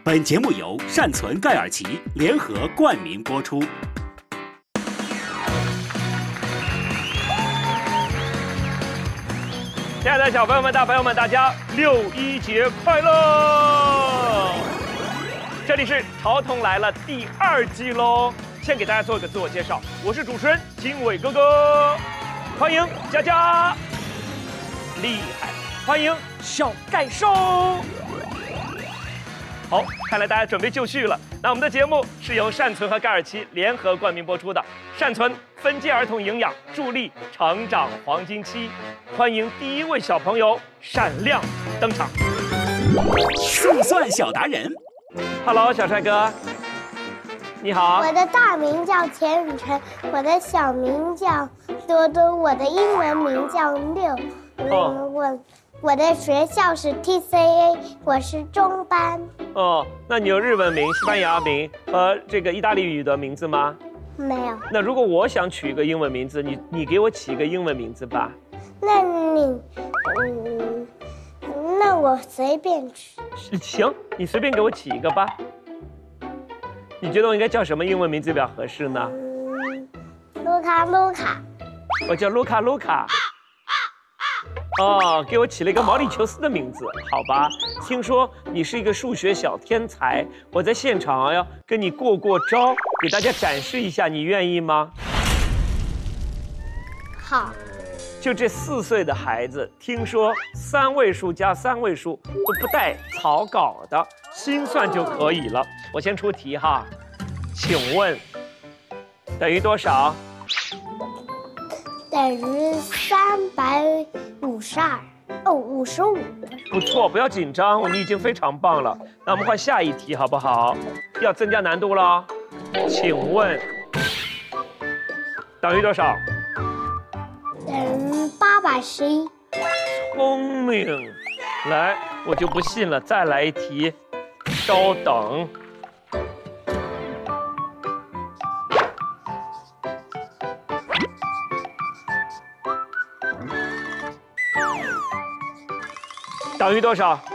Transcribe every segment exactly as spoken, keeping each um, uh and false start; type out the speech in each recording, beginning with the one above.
本节目由善存盖尔奇联合冠名播出。 亲爱的小朋友们、大朋友们，大家六一节快乐！这里是《潮童来了》第二季喽。先给大家做一个自我介绍，我是主持人经纬哥哥，欢迎佳佳，厉害，欢迎小盖兽。好，看来大家准备就绪了。那我们的节目是由善存和盖尔奇联合冠名播出的。善存分阶儿童营养，助力成长黄金期。欢迎第一位小朋友闪亮登场。 速算小达人 ，Hello， 小帅哥，你好。 我的大名叫钱雨辰，我的小名叫多多，我的英文名叫六。嗯，哦、我。我的学校是 T C A， 我是中班。 哦，那你有日文名、西班牙名和这个意大利语的名字吗？ 没有。 那如果我想取一个英文名字，你你给我起一个英文名字吧。 那你，嗯，那我随便取。 行，你随便给我起一个吧。你觉得我应该叫什么英文名字比较合适呢？ 嗯，卢卡卢卡。 我叫卢卡卢卡。哦，给我起了一个毛里求斯的名字，好吧？听说你是一个数学小天才，我在现场要跟你过过招，给大家展示一下，你愿意吗？ 好。 就这四岁的孩子，听说三位数加三位数都不带草稿的，心算就可以了。我先出题哈，请问等于多少？ 等于三百五十二，哦，五十五。 不错，不要紧张，你已经非常棒了。那我们换下一题好不好？要增加难度了。请问等于多少？ 等于八百十一。 聪明，来，我就不信了，再来一题。稍等。等于多少？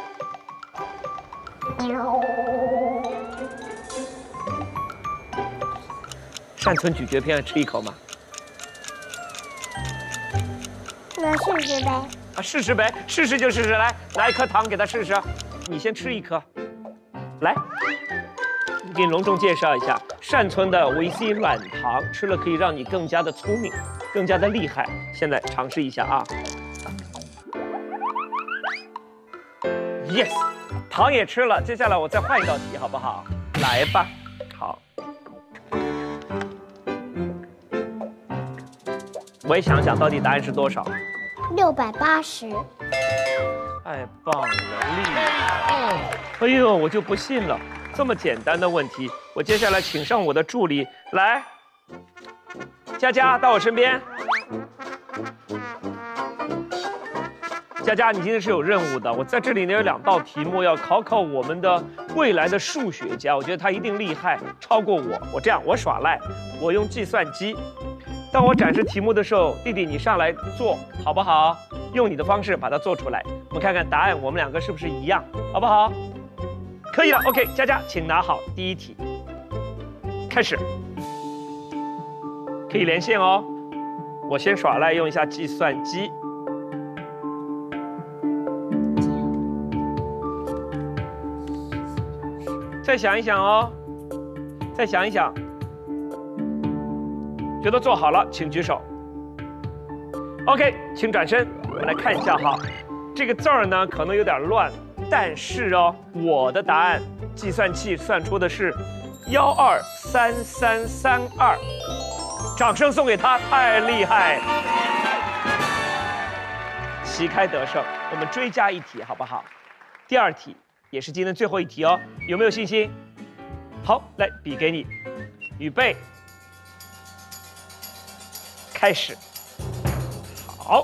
善存咀嚼片，吃一口吗？ 那试试呗。 啊，试试呗，试试就试试。来，拿一颗糖给他试试。你先吃一颗。来，给你隆重介绍一下，善存的维 C 软糖，吃了可以让你更加的聪明，更加的厉害。现在尝试一下啊。Yes， 糖也吃了，接下来我再换一道题，好不好？来吧，好。我也想想到底答案是多少。 六百八十。 太棒了，厉害！哎呦，我就不信了，这么简单的问题，我接下来请上我的助理来，佳佳到我身边。佳佳，你今天是有任务的。我在这里呢有两道题目要考考我们的未来的数学家，我觉得他一定厉害，超过我。我这样，我耍赖，我用计算机。当我展示题目的时候，弟弟你上来做好不好？用你的方式把它做出来，我们看看答案，我们两个是不是一样，好不好？可以了 ，OK， 佳佳，请拿好第一题，开始。可以连线哦。我先耍赖，用一下计算机。再想一想哦，再想一想，觉得做好了，请举手。OK， 请转身，我们来看一下哈。这个字儿呢可能有点乱，但是哦，我的答案，计算器算出的是幺二三三三二，掌声送给他，太厉害！旗开得胜，我们追加一题好不好？第二题。也是今天最后一题哦，有没有信心？好，来笔给你，预备，开始。好，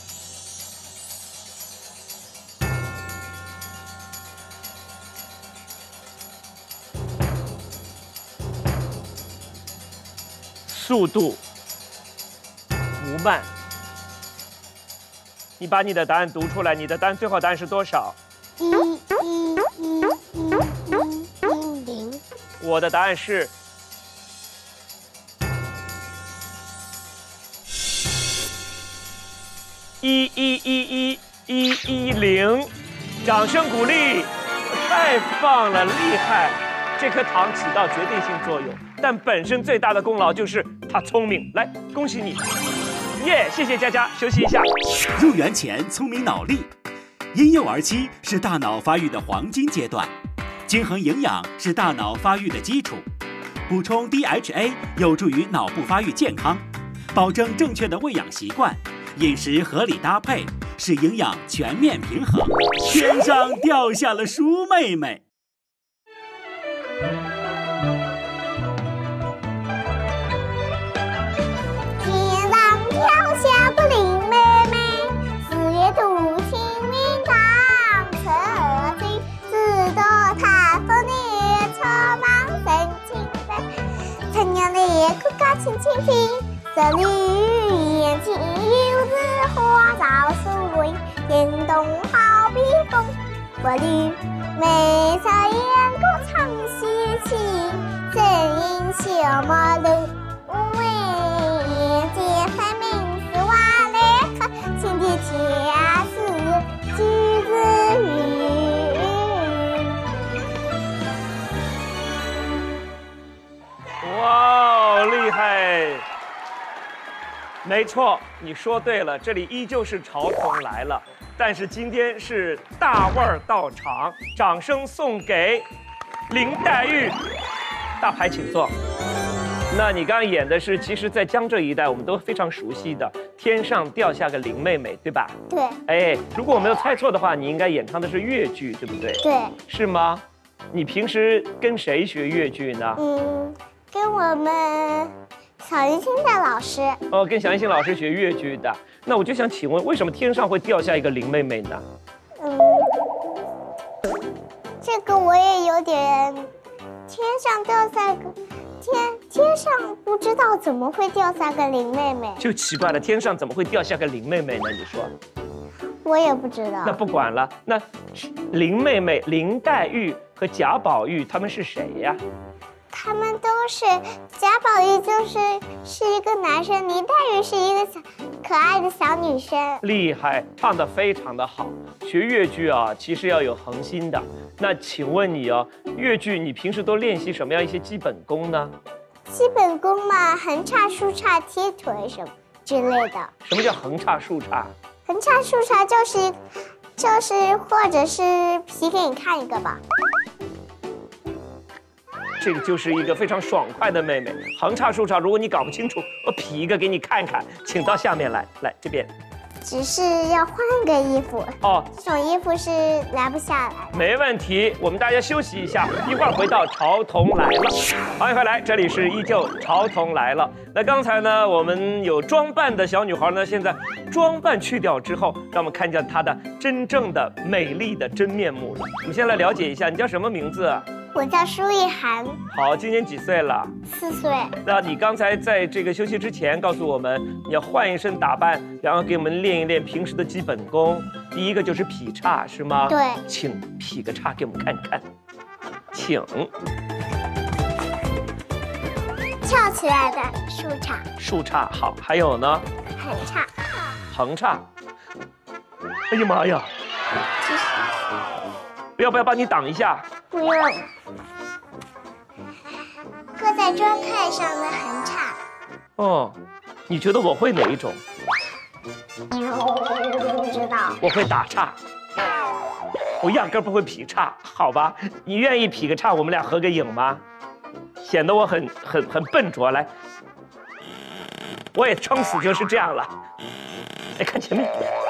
速度不慢。你把你的答案读出来，你的答案最后答案是多少？ 一一一一一。 我的答案是一一一一一一零，掌声鼓励，太棒了，厉害！这颗糖起到决定性作用，但本身最大的功劳就是它聪明。来，恭喜你！耶，谢谢佳佳，休息一下。 入园前聪明脑力，婴幼儿期是大脑发育的黄金阶段，均衡营养是大脑发育的基础，补充 D H A 有助于脑部发育健康，保证正确的喂养习惯。饮食合理搭配，使营养全面平衡。天上掉下了鼠妹妹。 天上掉下个林妹妹，四月肚清明当车进，直到台风的车忙神经飞，晨阳的夜空高轻轻听，这里眼睛有日花照树影，电动好比风，我的眉梢眼过唱西情，声音小马路为眼界分明是瓦雷克，心底恰是橘子雨。 哇，厉害！没错，你说对了，这里依旧是潮童来了，但是今天是大腕儿到场，掌声送给林黛玉，大牌请坐。那你刚刚演的是，其实，在江浙一带我们都非常熟悉的《天上掉下个林妹妹》，对吧？ 对。 哎，如果我没有猜错的话，你应该演唱的是越剧，对不对？ 对。 是吗？你平时跟谁学越剧呢？ 嗯，跟我们小云清的老师。 哦，跟小云清老师学越剧的。那我就想请问，为什么天上会掉下一个林妹妹呢？ 嗯，这个我也有点，天上掉下个天天上不知道怎么会掉下个林妹妹， 就奇怪了，天上怎么会掉下个林妹妹呢？你说？ 我也不知道。 那不管了，那林妹妹、林黛玉和贾宝玉他们是谁呀？ 他们都是，贾宝玉就是是一个男生，林黛玉是一个小可爱的小女生。 厉害，唱得非常的好。学越剧啊，其实要有恒心的。那请问你哦，越剧你平时都练习什么样一些基本功呢？ 基本功嘛，横叉、竖叉、踢腿什么之类的。 什么叫横叉、竖叉？ 横叉、竖叉就是，就是，或者是皮给你看一个吧。 这个就是一个非常爽快的妹妹。横叉竖叉，如果你搞不清楚，我比一个给你看看，请到下面来，来这边。 只是要换个衣服哦， 这种衣服是拿不下来。 没问题，我们大家休息一下，一会儿回到潮童来了。欢迎回来，这里是依旧潮童来了。那刚才呢，我们有装扮的小女孩呢，现在装扮去掉之后，让我们看见她的真正的美丽的真面目了。我们先来了解一下，你叫什么名字？ 我叫舒一涵。 好，今年几岁了？ 四岁。 那你刚才在这个休息之前告诉我们，你要换一身打扮，然后给我们练一练平时的基本功。第一个就是劈叉，是吗？ 对。 请劈个叉给我们看看，请。 翘起来的竖叉。 竖叉好，还有呢？ 横叉。 横叉。哎呀妈呀！ 其实。 要不要帮你挡一下？ 不用。搁在砖块上的横叉。 哦，你觉得我会哪一种？ 不知道。 我会打岔，我压根不会劈叉，好吧？你愿意劈个叉，我们俩合个影吗？显得我很很很笨拙。来，我也撑死就是这样了。来看前面。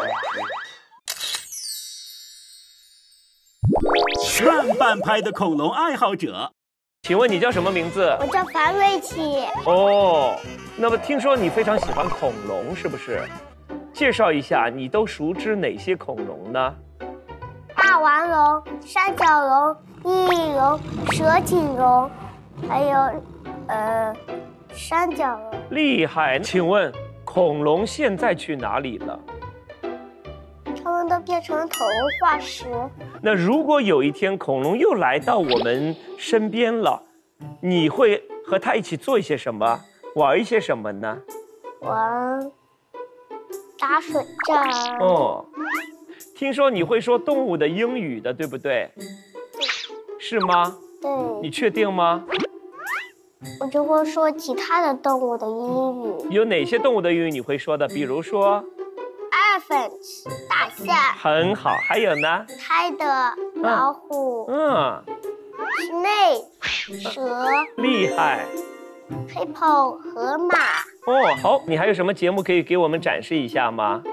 慢半拍的恐龙爱好者， 请问你叫什么名字？ 我叫樊瑞琪。 哦，那么听说你非常喜欢恐龙，是不是？介绍一下，你都熟知哪些恐龙呢？ 霸王龙、三角龙、翼龙、蛇颈龙，还有，呃，三角龙。 厉害！请问恐龙现在去哪里了？ 它们都变成头化石。 那如果有一天恐龙又来到我们身边了， 你会和他一起做一些什么，玩一些什么呢？ 玩打水战。 哦，听说你会说动物的英语的，对不对？是吗？ 对。 你确定吗？ 我就会说其他的动物的英语。 有哪些动物的英语你会说的？比如说 ，elephant 大象。 很好，还有呢 ？tiger 老虎。 嗯。 snake 蛇。 厉害。 hippo 河马。 哦，好，你还有什么节目可以给我们展示一下吗？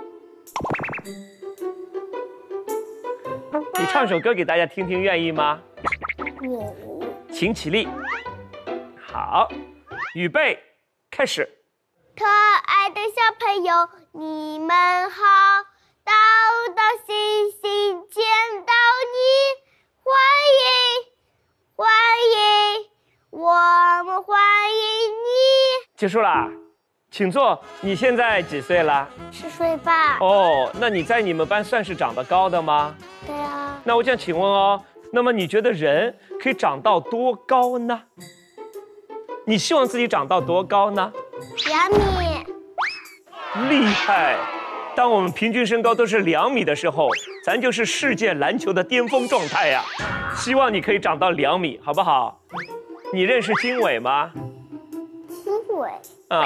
你唱首歌给大家听听，愿意吗？ 愿意。 请起立。好，预备，开始。 可爱的小朋友，你们好，道道心心见到你，欢迎欢迎，我们欢迎你。 结束啦，请坐。你现在几岁了？ 十岁半。 哦，那你在你们班算是长得高的吗？ 对啊。 那我想请问哦，那么你觉得人可以长到多高呢？你希望自己长到多高呢？ 两米。 厉害！当我们平均身高都是两米的时候，咱就是世界篮球的巅峰状态呀！希望你可以长到两米，好不好？你认识经纬吗？ 经纬。 啊。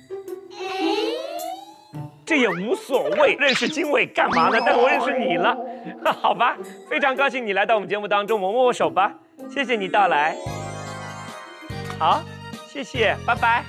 这也无所谓，认识经纬干嘛呢？但我认识你了，好吧？非常高兴你来到我们节目当中，我握握手吧。谢谢你到来。好。谢谢，拜拜。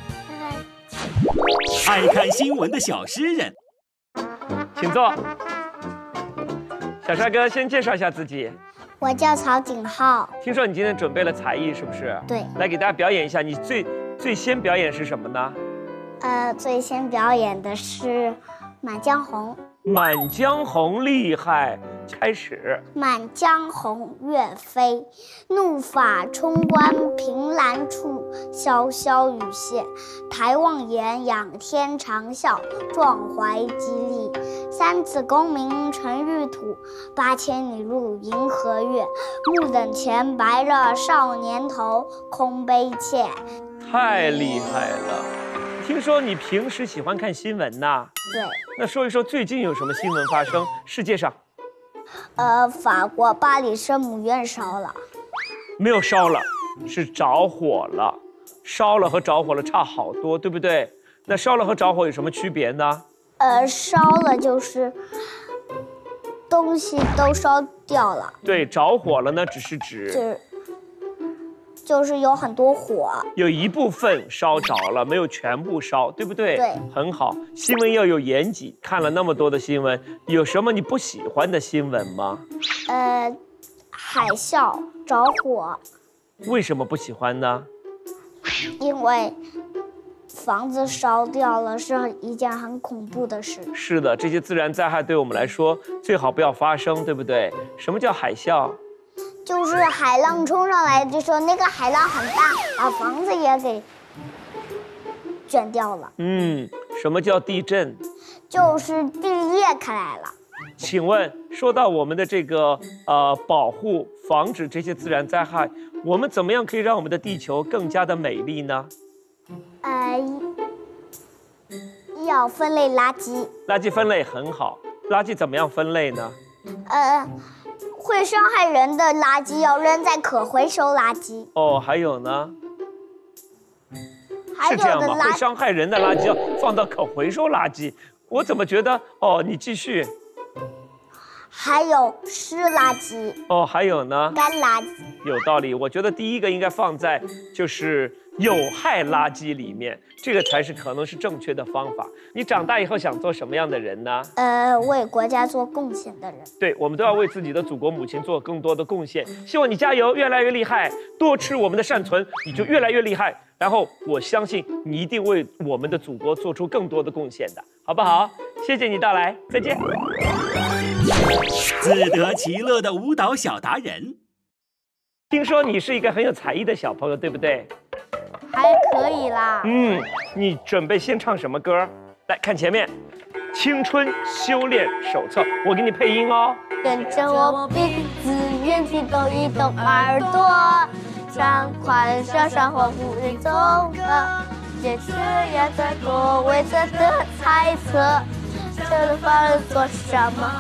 爱看新闻的小诗人， 请坐。小帅哥，先介绍一下自己。 我叫曹景浩。 听说你今天准备了才艺，是不是？ 对。 来给大家表演一下，你最最先表演是什么呢？ 呃，最先表演的是《满江红》。 满江红厉害，开始。 满江红月飞，怒发冲冠凭栏处，潇潇雨歇。抬望眼，仰天长啸，壮怀激励。三次功名尘玉土，八千里路银河月。目瞪前，白了少年头，空悲切。 太厉害了！听说你平时喜欢看新闻呐？ 对。 那说一说最近有什么新闻发生？世界上？ 呃，法国巴黎圣母院烧了。 没有烧了，是着火了。烧了和着火了差好多，对不对？那烧了和着火有什么区别呢？ 呃，烧了就是东西都烧掉了。 对，着火了呢，只是指。 就是就是有很多火， 有一部分烧着了，没有全部烧，对不对？ 对， 很好。新闻要有严谨，看了那么多的新闻，有什么你不喜欢的新闻吗？ 呃，海啸、着火。 为什么不喜欢呢？ 因为房子烧掉了是一件很恐怖的事。 是的，这些自然灾害对我们来说最好不要发生，对不对？什么叫海啸？ 就是海浪冲上来，就说那个海浪很大，把房子也给卷掉了。 嗯，什么叫地震？ 就是地裂开来了。 请问，说到我们的这个呃保护、防止这些自然灾害，我们怎么样可以让我们的地球更加的美丽呢？ 呃，要分类垃圾。 垃圾分类很好，垃圾怎么样分类呢？ 呃。会伤害人的垃圾要扔在可回收垃圾。 哦，还有呢？ 还有的是这样吗？ 垃会伤害人的垃圾要放到可回收垃圾，我怎么觉得？哦，你继续。 还有湿垃圾。 哦，还有呢？ 干垃圾。 有道理，我觉得第一个应该放在就是有害垃圾里面，这个才是可能是正确的方法。你长大以后想做什么样的人呢？ 呃，为国家做贡献的人。 对，我们都要为自己的祖国母亲做更多的贡献。希望你加油，越来越厉害，多吃我们的善存，你就越来越厉害。然后我相信你一定为我们的祖国做出更多的贡献的，好不好？谢谢你到来，再见。 自得其乐的舞蹈小达人。 听说你是一个很有才艺的小朋友，对不对？ 还可以啦。 嗯，你准备先唱什么歌？来看前面，《青春修炼手册》，我给你配音哦。 跟着我鼻子眼睛动一动耳朵， 畅快乐生活不必综合，也是也在多为这的猜测，这个方案做什么？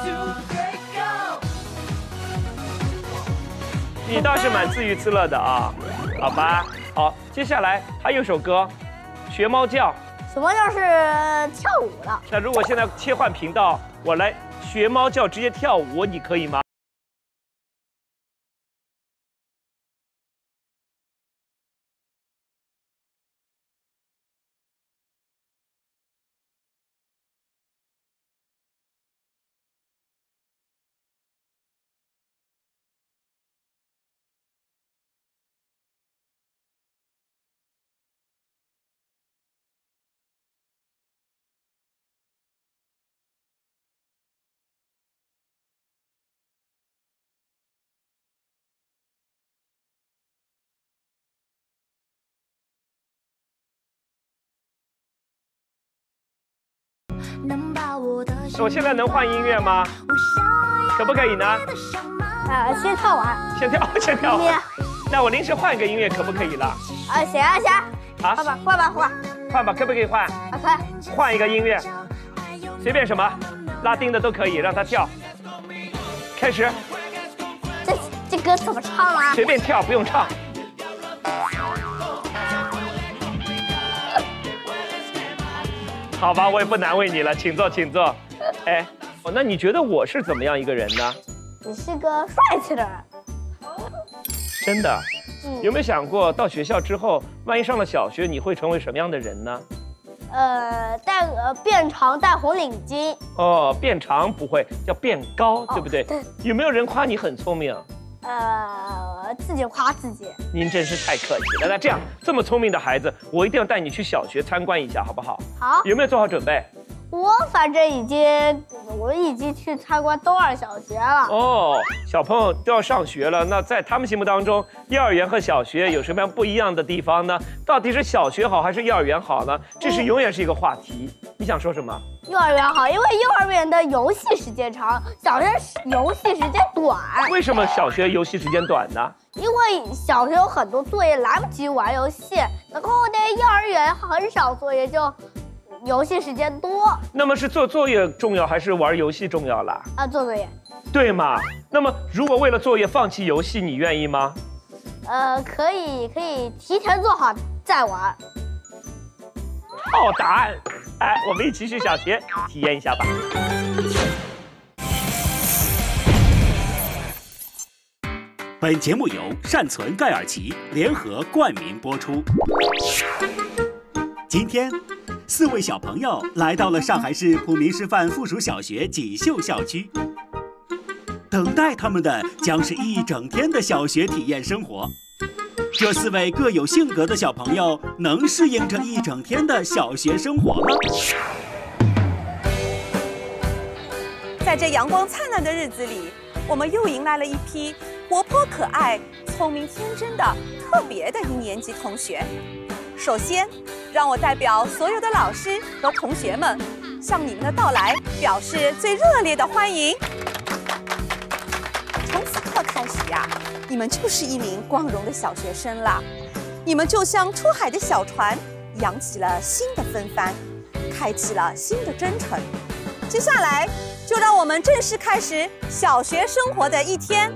你倒是蛮自娱自乐的啊，好吧。好，接下来还有首歌，学猫叫。 什么叫是跳舞的？ 那如果现在切换频道，我来学猫叫，直接跳舞，你可以吗？我现在能换音乐吗？可不可以呢？ 呃，先跳完。 先跳，先跳。那我临时换一个音乐可不可以了？ 啊，行啊行。 啊， 换吧换吧换。 换吧，可不可以换？ 啊可以。 换一个音乐，随便什么，拉丁的都可以，让他跳。开始。 这这歌怎么唱啊？ 随便跳，不用唱。好吧，我也不难为你了，请坐，请坐。哎，哦，那你觉得我是怎么样一个人呢？ 你是个帅气的人。 真的？ 嗯。 有没有想过，到学校之后，万一上了小学，你会成为什么样的人呢？ 呃，戴呃变长，戴红领巾。 哦，变长不会，叫变高， 哦、 对不对？ 对。 有没有人夸你很聪明？ 呃，自己夸自己。 您真是太客气了。那这样，这么聪明的孩子，我一定要带你去小学参观一下，好不好？ 好。 有没有做好准备？ 我反正已经，我已经去参观东二小学了。 哦，小朋友都要上学了，那在他们心目当中，幼儿园和小学有什么样不一样的地方呢？到底是小学好还是幼儿园好呢？这是永远是一个话题。嗯、你想说什么？ 幼儿园好，因为幼儿园的游戏时间长，小学游戏时间短。 为什么小学游戏时间短呢？ 因为小学有很多作业来不及玩游戏，然后呢，幼儿园很少作业，就游戏时间多。 那么是做作业重要还是玩游戏重要啦？ 啊，做作业。 对嘛？那么如果为了作业放弃游戏，你愿意吗？ 呃，可以，可以提前做好再玩。 好答案。哎，我们一起去小学体验一下吧。 本节目由善存盖尔奇联合冠名播出。今天，四位小朋友来到了上海市普明师范附属小学锦绣校区，等待他们的将是一整天的小学体验生活。这四位各有性格的小朋友能适应这一整天的小学生活吗？ 在这阳光灿烂的日子里，我们又迎来了一批活泼可爱、聪明天真的特别的一年级同学。首先，让我代表所有的老师和同学们，向你们的到来表示最热烈的欢迎。从此刻开始呀，你们就是一名光荣的小学生了。你们就像出海的小船，扬起了新的风帆，开启了新的征程。接下来，就让我们正式开始小学生活的一天。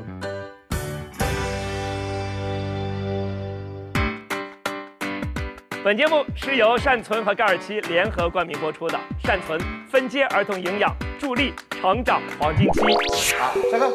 本节目是由善存和盖尔奇联合冠名播出的。善存分阶儿童营养，助力成长黄金期。 好，下课。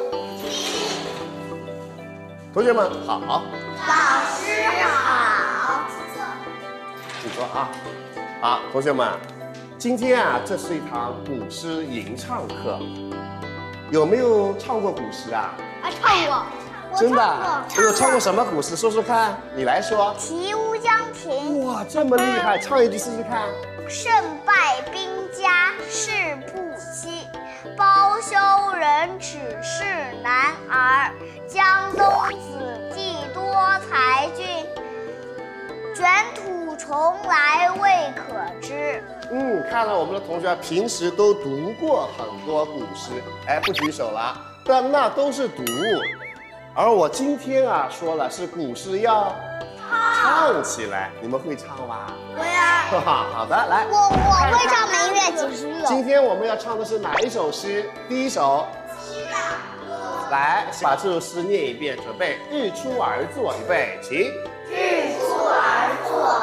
同学们好。 老师好。 请坐啊。好，同学们，今天啊，这是一堂古诗吟唱课。有没有唱过古诗啊？ 啊，唱过。 真的？我有唱过什么古诗？说说看，你来说。 题乌江亭。 哇，这么厉害，唱一句试试看。 胜败兵家事不期，包羞忍耻是男儿。江东子弟多才俊，卷土重来未可知。 嗯，看来我们的同学平时都读过很多古诗，哎，不举手了，但那都是读。 而我今天啊说了是古诗要唱起来，你们会唱吗？ 会啊。 哈哈，好的，来。 我我会唱明月几时有。 今天我们要唱的是哪一首诗？第一首。来，把这首诗念一遍，准备。日出而作，预备，请。 日出而作，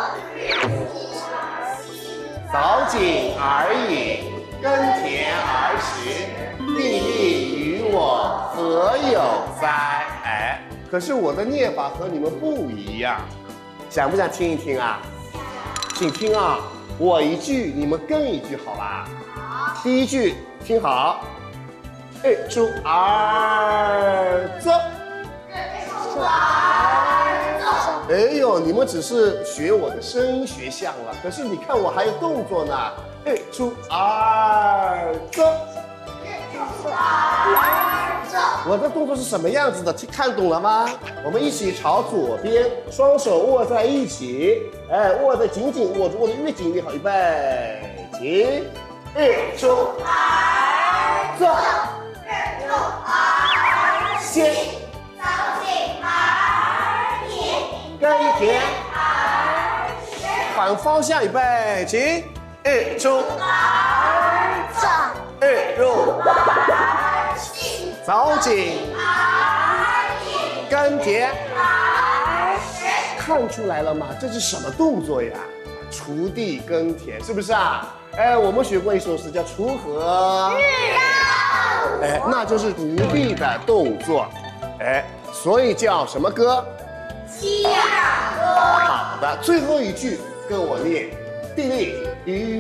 早景而饮，耕田而食，地利与我何有哉？哎，可是我的念法和你们不一样，想不想听一听啊？请听啊，我一句，你们跟一句，好吧？好。第一句，听好。日出而作。 日出而作。 哎呦，你们只是学我的声音学像了，可是你看我还有动作呢。日出而作。 日出而作。 我的动作是什么样子的？听看懂了吗？我们一起朝左边，双手握在一起，哎，握得紧紧，握住，握得越紧越好。预备，起。日出而作。日出而息。 早景而饮。 耕田而食。 反方向，预备，起。日出而作。 日入而息。 早景而饮。 耕田而食。 看出来了吗？这是什么动作呀？锄地耕田，是不是啊？哎，我们学过一首诗叫《锄禾日当午》，哎，那就是锄地的动作，哎，所以叫什么歌？ 七儿歌。 好的，最后一句跟我念：地利与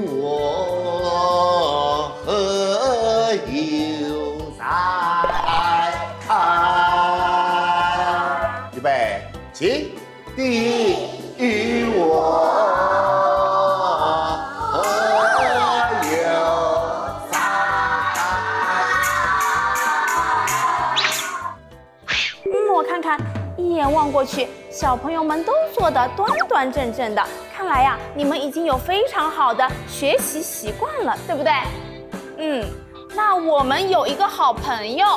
我何有哉？预备，起！地利与我何有哉？ 嗯，我看看，一眼望过去，小朋友们都做得端端正正的。看来呀，你们已经有非常好的学习习惯了，对不对？嗯，那我们有一个好朋友，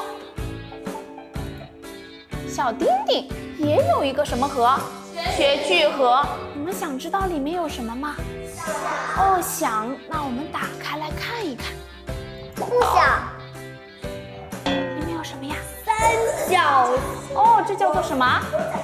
小丁丁也有一个什么盒？学具盒。你们想知道里面有什么吗？哦，想。那我们打开来看一看。 不想。 里面有什么呀？ 三角。 哦，这叫做什么？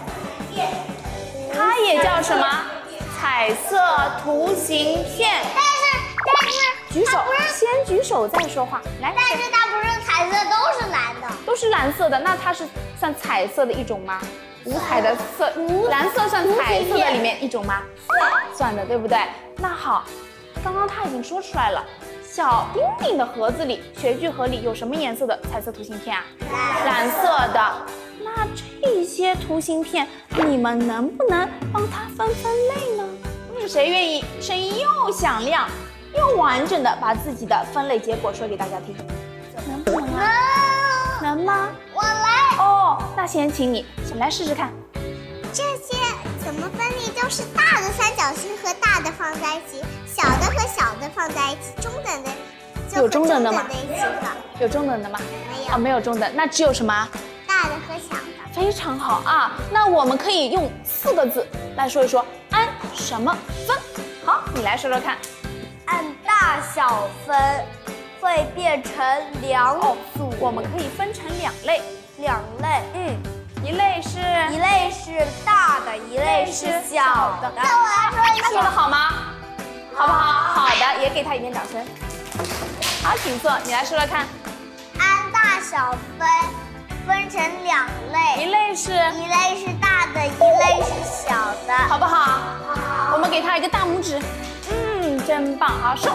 它也叫什么？彩色图形片。 但是但是举手，先举手再说话。来， 但是它不是彩色，都是蓝的。 都是蓝色的，那它是算彩色的一种吗？五彩的色，蓝色算彩色的里面一种吗？算的，对不对？那好，刚刚他已经说出来了。小丁丁的盒子里，学具盒里有什么颜色的彩色图形片啊？蓝色的。那这些图形片，你们能不能帮它分分类呢？是谁愿意声音又响亮又完整的把自己的分类结果说给大家听？能不能啊？能吗？ 我来。 哦，那先请你，你来试试看。 这些怎么分类？都是大的三角形和大的放在一起，小的和小的放在一起，中等的就有中等的吗？ 在一起了。 有中等的吗？ 没有。 啊、哦，没有中等，那只有什么？ 大的和小的。 非常好啊！那我们可以用四个字来说一说，按什么分？好，你来说说看。 按大小分，会变成两组。 哦，我们可以分成两类。 两类， 嗯，一类是一类是大的，一类是小的。那我来说一说， 说的好吗？好不好？好的，也给他一点掌声。好，景色，你来说说看。 按大小分，分成两类， 一类是一类是大的，一类是小的， 好不好？ 好。 我们给他一个大拇指。嗯，真棒，好收。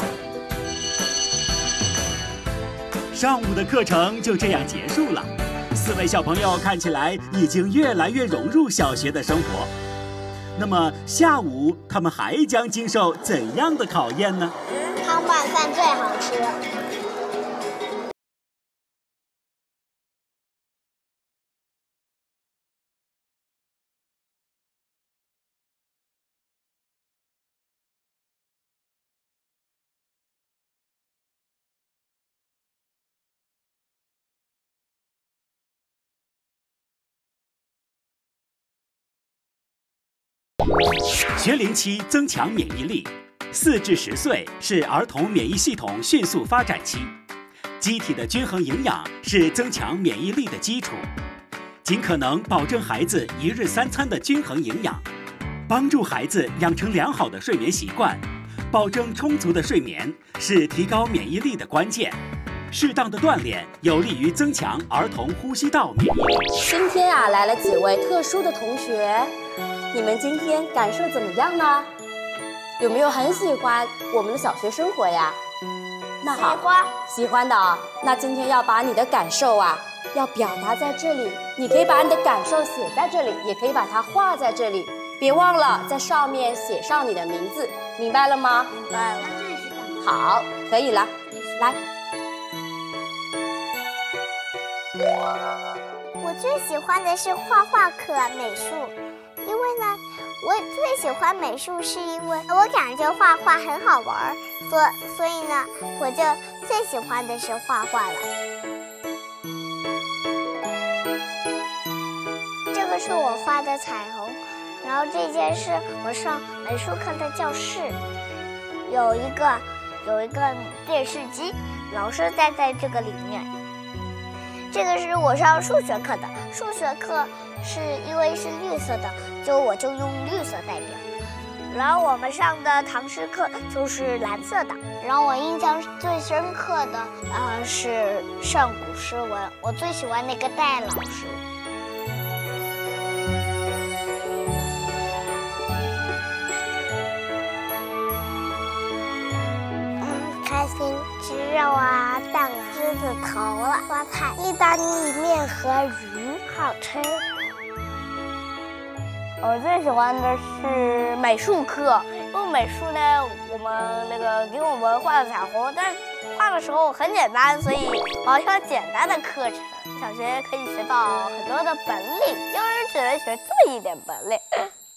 上午的课程就这样结束了，四位小朋友看起来已经越来越融入小学的生活。那么下午他们还将经受怎样的考验呢？ 汤拌饭最好吃。 学龄期增强免疫力，四至十岁是儿童免疫系统迅速发展期，机体的均衡营养是增强免疫力的基础。尽可能保证孩子一日三餐的均衡营养，帮助孩子养成良好的睡眠习惯。保证充足的睡眠是提高免疫力的关键。适当的锻炼有利于增强儿童呼吸道免疫力。 今天啊，来了几位特殊的同学，你们今天感受怎么样呢？有没有很喜欢我们的小学生活呀？那好，喜欢，喜欢的啊。那今天要把你的感受啊，要表达在这里。你可以把你的感受写在这里，也可以把它画在这里。别忘了在上面写上你的名字，明白了吗？明白了。好，可以了，来。 我最喜欢的是画画课美术，因为呢，我最喜欢美术是因为我感觉画画很好玩，所所以呢，我就最喜欢的是画画了。这个是我画的彩虹，然后这件是我上美术课的教室，有一个有一个电视机，老师待在这个里面。这个是我上数学课的，数学课是因为是绿色的，就我就用绿色代表。然后我们上的唐诗课就是蓝色的。然后我印象最深刻的呃是上古诗文，我最喜欢那个戴老师。嗯，开心，吃肉啊，蛋啊。狮子头了，花菜、意大利面和鱼，好吃。我最喜欢的是美术课，因为美术呢，我们那个给我们画的彩虹，但画的时候很简单，所以我要简单的课程。小学可以学到很多的本领，幼儿只能学这么一点本领。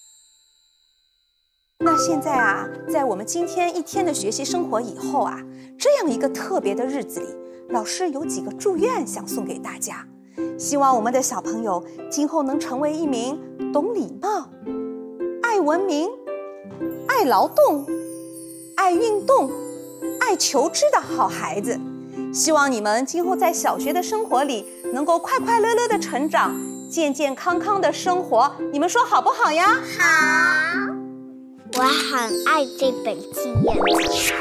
那现在啊，在我们今天一天的学习生活以后啊，这样一个特别的日子里，老师有几个祝愿想送给大家，希望我们的小朋友今后能成为一名懂礼貌、爱文明、爱劳动、爱运动、爱求知的好孩子。希望你们今后在小学的生活里能够快快乐乐的成长，健健康康的生活。你们说好不好呀？ 好。我很爱这本纪念册。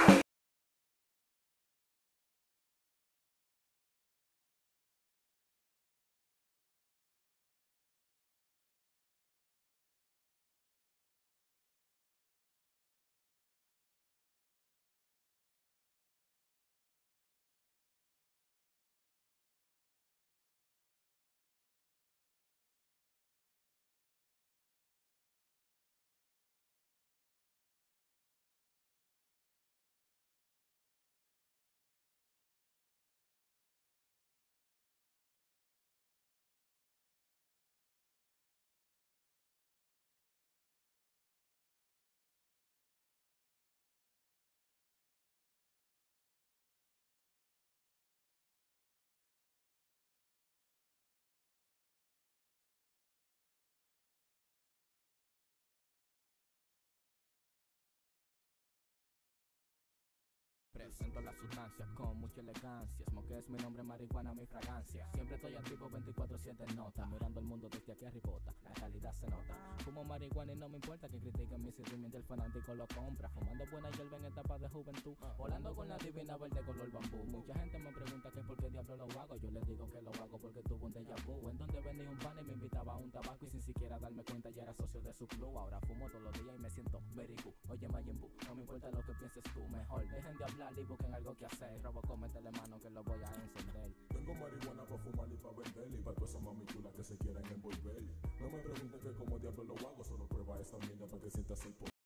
Presento las sustancias con mucha elegancia. Smoke es mi nombre, marihuana mi fragancia. Siempre estoy activo veinticuatro siete notas. Mirando el mundo desde aquí arribota. La calidad se nota. Fumo marihuana y no me importa que critiquen mi sentimiento. El fanático lo compra. Fumando buena hierba en etapa de juventud. Volando con la divina verde color bambú. Mucha gente me pregunta que por qué diablo lo hago. Yo les digo que lo hago porque tuve un déjà vu. En donde venía un pan y me invitaba a un tabaco. Y sin siquiera darme cuenta ya era socio de su club. Ahora fumo todos los días y me siento very good. Oye Majin Buu, no me importa lo que pienses tú. Mejor dejen de hablar y busquen algo que hacer. Robocop, métele mano que lo voy a encender. Tengo marihuana para fumar y para vender. Y para todas esas mami chulas que se quieran envolver. No me pregunten que como diablo lo hago. Solo prueba esta mierda para que sientas el poder.